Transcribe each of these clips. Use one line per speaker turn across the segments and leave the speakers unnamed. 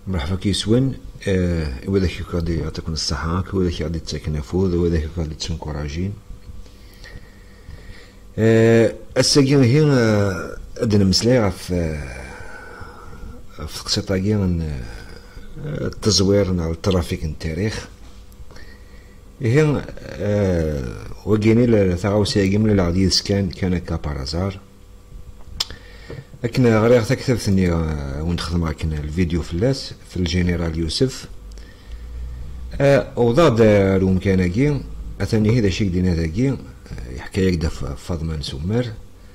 مرحبا كيسون. وذاك غادي يعطيكم الصحة، وذاك غادي تكنفوذ، وذاك غادي تنكوراجين. الساكين هي عندنا مسلاي في قصيطاكي التزوير على الترافيك التاريخ. هي وكيني لثاغوساكي من العديد سكان كان كابارازار. لكن غير كتبتني ونخدم معاك الفيديو فلاس في الجنرال يوسف وضاد روم كاناكي اثاني هذا شي دينا ذاكي حكايه كدا فاطمه نسمر.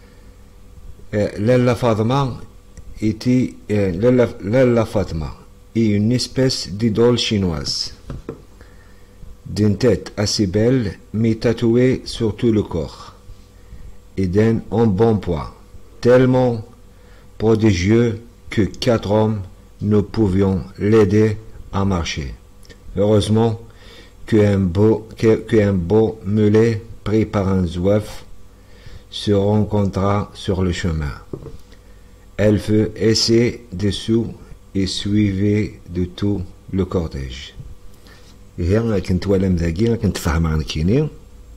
لالا فاطمه ايتي لالا فاطمه اي une espèce d'idole chinoise d'une tête assez belle mais tatouée sur tout le corps et d'un embonpoint tellement prodigieux que 4 hommes ne pouvions l'aider à marcher. Heureusement qu'un beau mulet pris par un zouaf se rencontra sur le chemin. Elle fut assise dessous et suivait de tout le cortège. هي كنت ولا مذاكي كنت فاهم عن كيني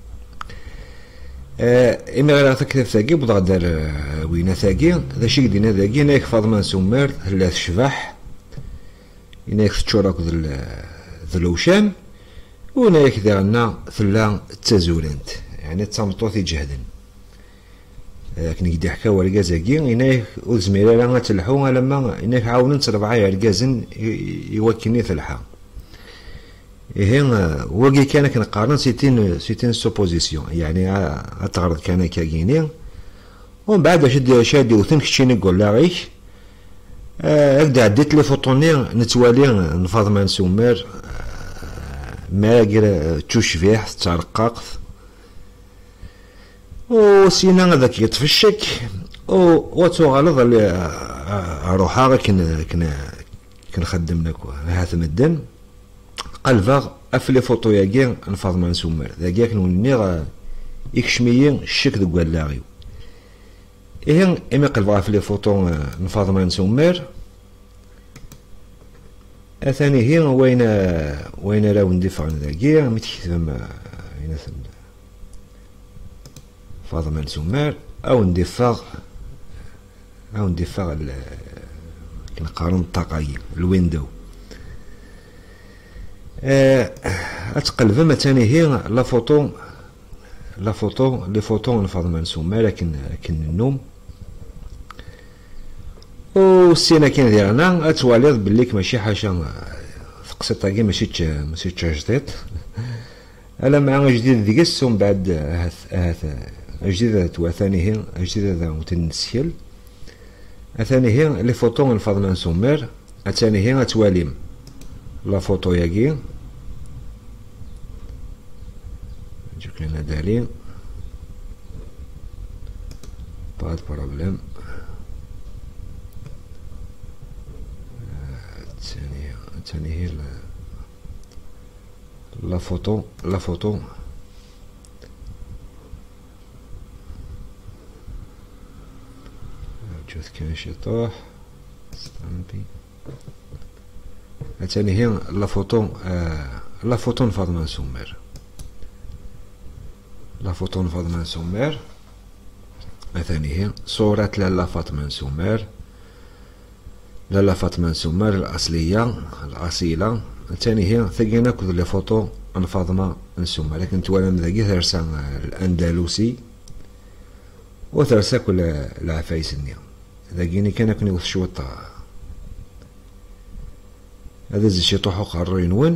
إما غير تكتب ثاقي بضغدر وين ثاقي ذا شي دينا ذاقي نايك فاطمة نسمر ثلاث شبح نايك تشورك ذلوشام ونايك داغنا ثلا تزولنت يعني تامطوثي جهدن لكن كي حكا ورقازاكي نايك وزميرا لا تلحو لما نايك عاونت ربعايا رقازن يوكلني ثلحا. هي وقي كان كنقارن سيتين سوبوزيسيون يعني اتعرض كان كاكيني ومن بعد شادي وثن كشيني نقول لا غيش هكدا عديت لي فوطوني نتوالي نفاطمة نسمر ماكر توشفيح ترقاق وسينا هذاك يتفشك وتغلظ روحها كنخدم لك هاث مدن قلبا افلي فوطو ياكي نفاطمة نسمر ذاكي كنولي يكشميين الشك ذو كوالاغيو. إيه إما قلبا افلي فوطو نفاطمة نسمر أثاني هي وين راو ندفع ذاكي متكتب هنا فاطمة نسمر أو ندفع كنقارن الطاقاي الويندو اتقلب مثلا هي لا فوطو لي فوطو فاطمة نسمر لكن النوم والسينا كاين ديالنا اتواليض بليك ماشي حاجه قصيطاكي ماشي جديد الا مع جديد ديكس ومن بعد هاث جديد ثاني هي جديد متنسيل ثاني هي لي فوطو فاطمة نسمر ثاني هي تواليم لا فوطو ياكي نجيك لنا دارين با بروبليم. الثاني هي لا فوطو جوث كان شي طاح ستامبي. الثاني هي لا فوطو فاطمة نسمر فاطمة نسمر. الثاني هي صورة لالا فاطمة نسمر لالا فاطمة نسمر الأصيلة. الثاني هي ثقينا كذ لي فوطو عن فاطمة نسمر لكن توالى مذاكي ثرسا الأندلسي وثرسا كل العفايس النيا ذاكيني كان كني وث شوطة هذا زي شي طوحو قررين وين.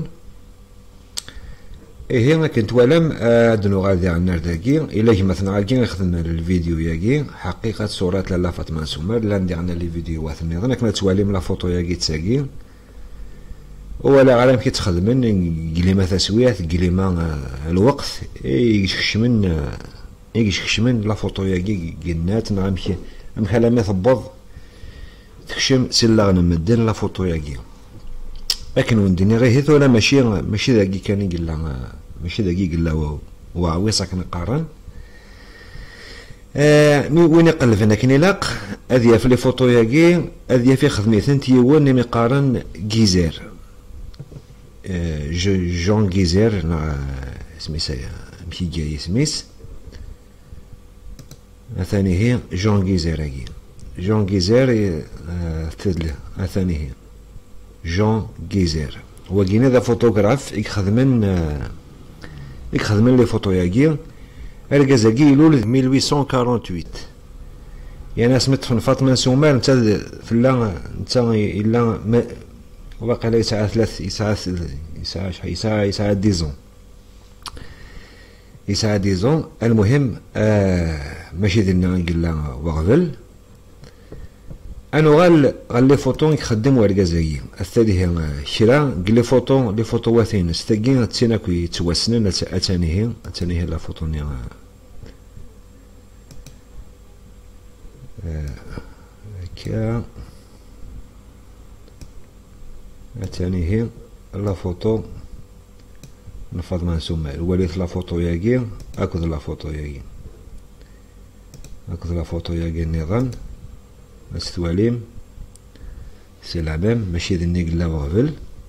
إيه ما كنت ولم أدنو غادي على النار داكي إلا مثلا عالكي نخدم الفيديو ياكي حقيقة صورات لالا فاطمة نسمر لا ندي عنا لي فيديو واث النظام كنا توالي من لا فوطو ياكي تساكي ولا عالم كي تخدمن قليمة تسويات قليمة الوقت يكشمن لا فوطو ياكي قنات نعم مخلا ثبض تكشم سلا غنمدن لا فوطو ياكي لكن ونديني غير هيث ولا ماشي ذاكي كان قلا ماشي ذاكي قلا وعويصة كنقارن. وين يقلب هنا كني لاق هذه في لي فوتو ياكي هذه في خدميتن تيون مي قارن غيزير جون غيزير سميتها مشي جاي سميس ثاني هي جون غيزير هاكي جون غيزير تدله ثاني هي جون غيزير هو كاين هذا فوتوغراف يخدمن لي فوتو ياكي الكازاكي يلول 1848 يعني سميت فاطمه سومال نتا فلا نتا الا واقيلا يسعى يسعى 10 المهم ماشي درنا نقلا وغفل انا غال لي فوتو يخدم وركازاكي الثاني هي شرا لي فوتو واثين ستاكي تسيناكو يتوسنن ثاني هي لا فوتو ني كا ثاني هي لا فوتو فاطمه سومال وليت لا فوتو ياكي اكد لا فوتو ياكي النظام استواليم سي لا ميم ماشي ذي نيكلا غفل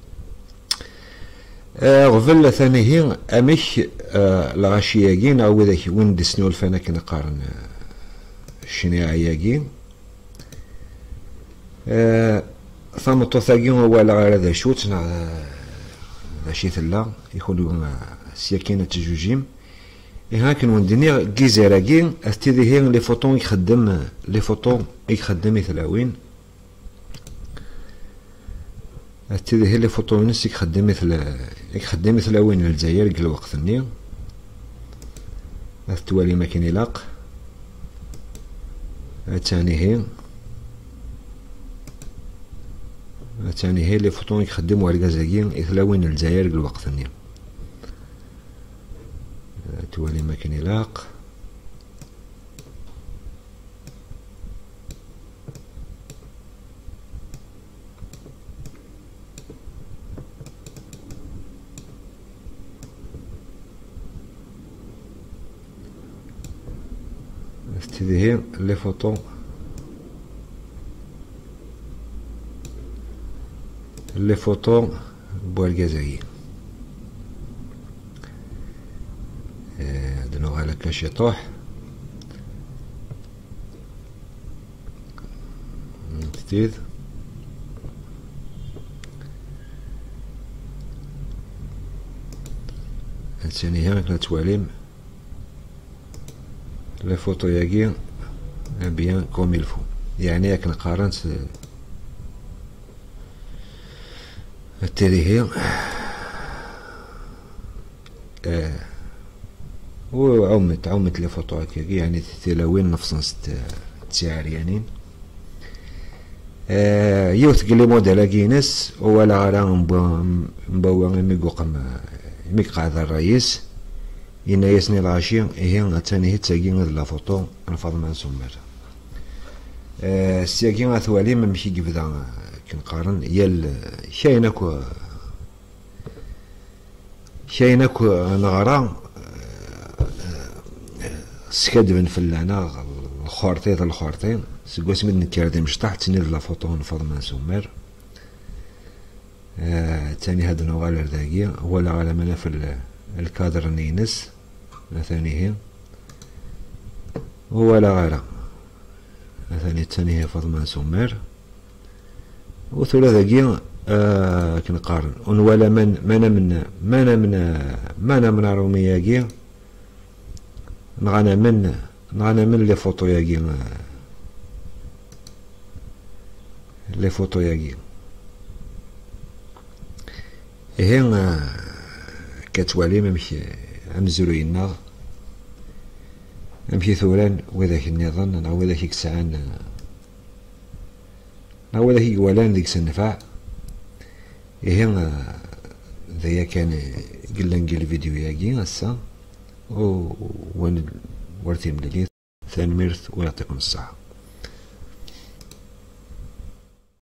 غفل ثاني هي امش الغاشياكي نعاود ذاك وين دسنو الفانا كنقارن الشنيعياكي ثامطو ثاكي هو لا غير هذا شوت شي ثلا يكونوا سياكينة تجوجيم هاكن وندني كيزيراكي استيدي هي لي فوتو يخدم مثلاوين استيدي هي لي فوتو نس يخدم مثلاوين الجزائر كل وقت ني استوالي ما كاين يلاق ثاني هي لي فوتو يخدموا الكازاكي مثلاوين الجزائر كل وقت ني توالي ما كاين يلاق استدي هي لي فوتو بوالكازاكي دنو على كاش يطوح جديد الثاني هنا كلا تواليم لي فوتو ياكي بيان كوم يلفو يعني ياك نقارنت التالي هي وعمت لي فوتو هكاكي يعني تلاوين نفس تسعريانين يوث قلي موديل كينس ولا غير مبوا ميك قاعد الرئيس إنا يسني العشي هي تاني هي تساقي لا فوتو فاطمة سومال السياقي غاثوالي ماشي كيفدا كنقارن يال شايناكو نغرا سكادبن فلانا الخورطين سكواس من نكاردي مشطح تنيد لا فوتو فاطمة سومال تاني هاد نوغال رداقية ولا على منا في الكادر نينس ثاني هي ولا غيره ثاني هي فاطمة سومال وثلاثة كنقارن ولا مانا من رومياكي نغانا من لي فوتو ياكي هي كتوالي ممشي امزروينا نمشي ثوران وذاك النظام نعاود ذاك يكسعان نعاود ذاك يولان ديك النفع هي ذايا كان قلنا نقل الفيديو ياكي هسا ورتي مليلي ثاني ميرث ويعطيكم الصحة.